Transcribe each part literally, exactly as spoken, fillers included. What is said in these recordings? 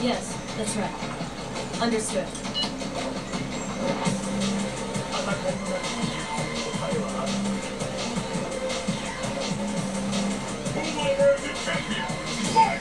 Yes, that's right. Understood. 戦いの中に答えはある。Who will emerge the champion? Fight!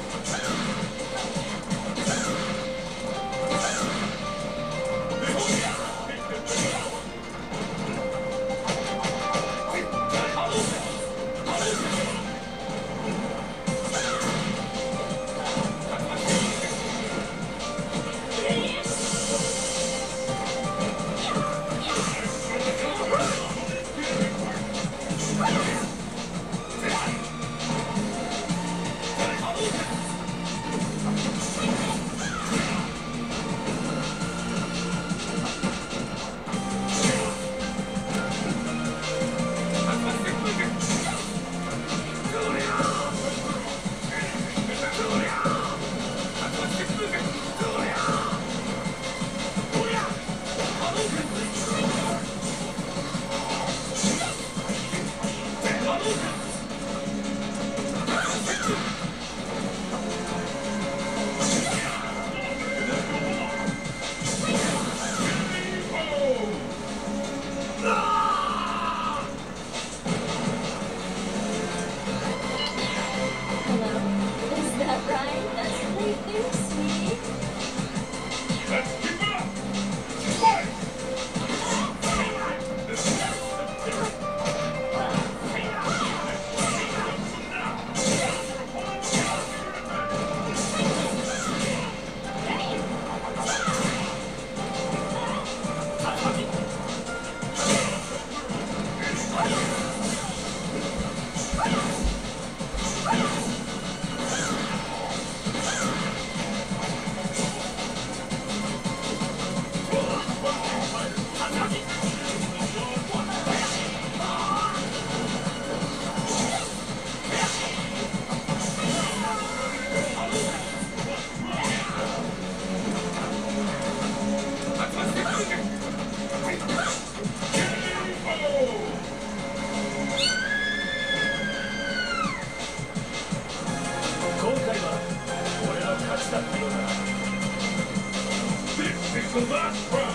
今回は俺の勝ちだったようだ。This is the last round.